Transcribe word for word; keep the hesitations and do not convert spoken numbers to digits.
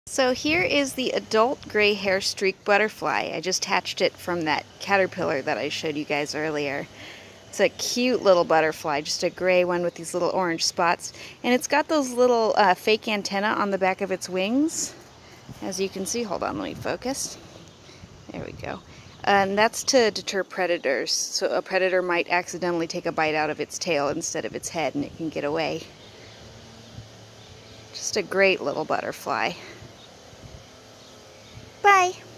So here is the adult gray hairstreak butterfly. I just hatched it from that caterpillar that I showed you guys earlier. It's a cute little butterfly, just a gray one with these little orange spots. And it's got those little uh, fake antennae on the back of its wings. As you can see, hold on, let me focus. There we go. And that's to deter predators. So a predator might accidentally take a bite out of its tail instead of its head and it can get away. Just a great little butterfly. Bye.